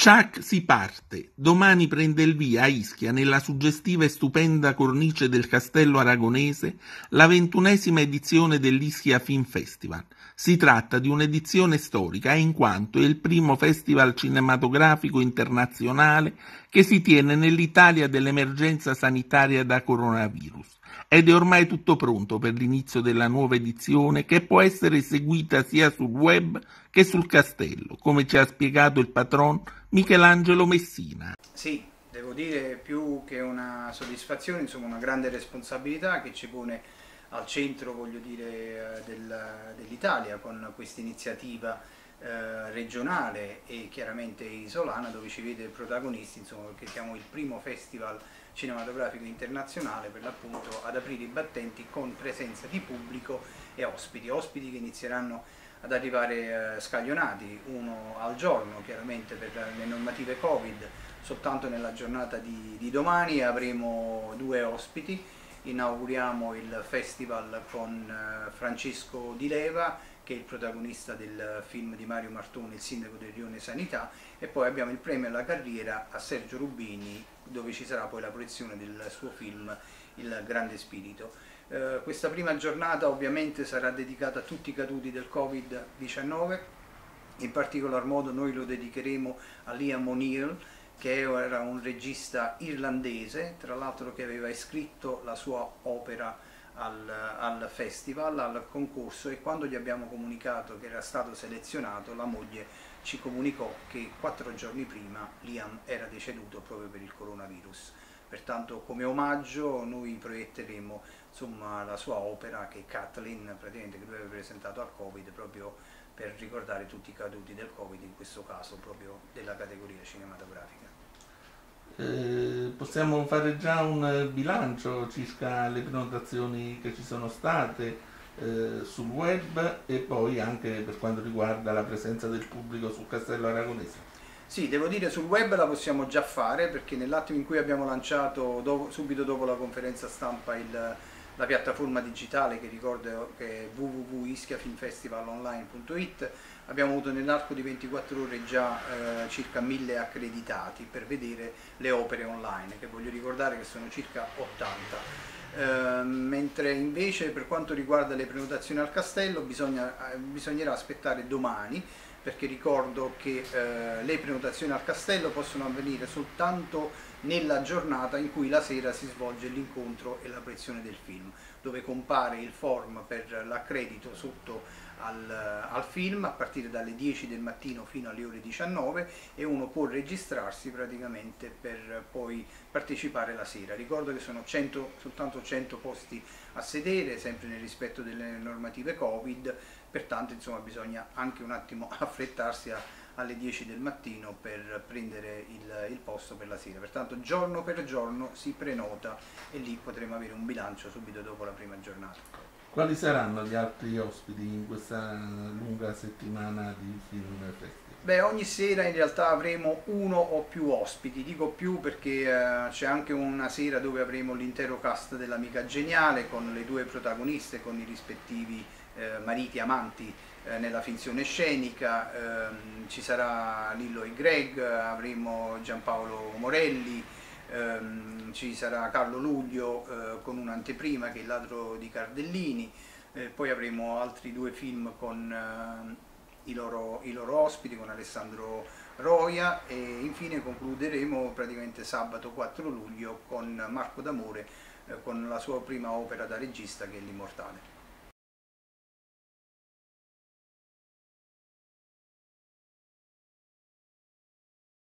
Ciak si parte. Domani prende il via a Ischia, nella suggestiva e stupenda cornice del Castello Aragonese, la 21ª edizione dell'Ischia Film Festival. Si tratta di un'edizione storica in quanto è il primo festival cinematografico internazionale che si tiene nell'Italia dell'emergenza sanitaria da coronavirus. Ed è ormai tutto pronto per l'inizio della nuova edizione, che può essere seguita sia sul web che sul castello, come ci ha spiegato il patron Michelangelo Messina. Sì, devo dire più che una soddisfazione, insomma una grande responsabilità che ci pone al centro, voglio dire, dell'Italia con questa iniziativa regionale e chiaramente isolana, dove ci vede protagonisti, insomma, perché siamo il primo festival cinematografico internazionale per l'appunto ad aprire i battenti con presenza di pubblico e ospiti che inizieranno ad arrivare scaglionati, uno al giorno chiaramente per le normative Covid. Soltanto nella giornata di domani avremo 2 ospiti. Inauguriamo il festival con Francesco Di Leva, che è il protagonista del film di Mario Martone, Il sindaco del Rione Sanità, e poi abbiamo il premio alla carriera a Sergio Rubini, dove ci sarà poi la proiezione del suo film Il Grande Spirito. Questa prima giornata ovviamente sarà dedicata a tutti i caduti del Covid-19, in particolar modo noi lo dedicheremo a Liam O'Neill, che era un regista irlandese, tra l'altro che aveva iscritto la sua opera al festival, al concorso, e quando gli abbiamo comunicato che era stato selezionato, la moglie ci comunicò che 4 giorni prima Liam era deceduto proprio per il coronavirus. Pertanto come omaggio noi proietteremo insomma la sua opera, che è Kathleen, praticamente, che lui aveva presentato al Covid proprio per ricordare tutti i caduti del Covid, in questo caso proprio della categoria cinematografica. Possiamo fare già un bilancio circa le prenotazioni che ci sono state sul web e poi anche per quanto riguarda la presenza del pubblico sul Castello Aragonese. Sì, devo dire sul web la possiamo già fare, perché nell'attimo in cui abbiamo lanciato subito dopo la conferenza stampa la piattaforma digitale, che ricordo che è www.ischiafilmfestivalonline.it, abbiamo avuto nell'arco di 24 ore già circa 1000 accreditati per vedere le opere online, che voglio ricordare che sono circa 80. Mentre invece per quanto riguarda le prenotazioni al castello bisognerà aspettare domani, perché ricordo che le prenotazioni al castello possono avvenire soltanto nella giornata in cui la sera si svolge l'incontro e la proiezione del film, dove compare il form per l'accredito sotto al film a partire dalle 10 del mattino fino alle ore 19, e uno può registrarsi praticamente per poi partecipare la sera. Ricordo che sono soltanto 100 posti a sedere, sempre nel rispetto delle normative Covid, pertanto insomma bisogna anche un attimo affrettarsi alle 10 del mattino per prendere il posto per la sera. Pertanto giorno per giorno si prenota e lì potremo avere un bilancio subito dopo la prima giornata. Quali saranno gli altri ospiti in questa lunga settimana di Film Festival? Beh, ogni sera in realtà avremo uno o più ospiti, dico più perché c'è anche una sera dove avremo l'intero cast dell'Amica Geniale con le 2 protagoniste, con i rispettivi mariti, amanti nella finzione scenica. Ci sarà Lillo e Greg, avremo Giampaolo Morelli, ci sarà Carlo Luglio con un'anteprima che è Il ladro di Cardellini, poi avremo altri 2 film con i loro ospiti, con Alessandro Roia, e infine concluderemo praticamente sabato 4 luglio con Marco D'Amore con la sua prima opera da regista, che è L'Immortale.